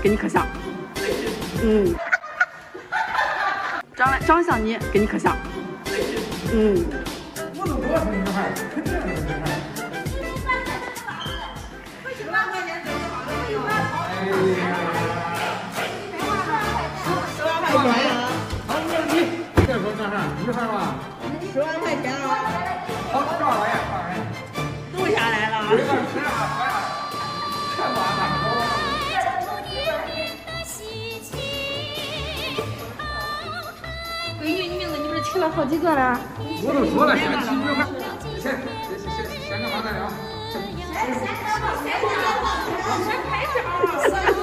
给你可下。嗯。张小妮，给你可下。嗯。 我都多少女孩，肯定是女孩。 10万块钱挣好了，哎呀，10万块钱。好，没问题。再说干啥？女孩吧。 10万块钱啊！ 好，多少钱？ 录下来了。 有点吃啊，喝呀，全完了。 闺女，你名字你不是起了好几个了？ 我都说了，先起女孩，先干嘛再聊？先拍照。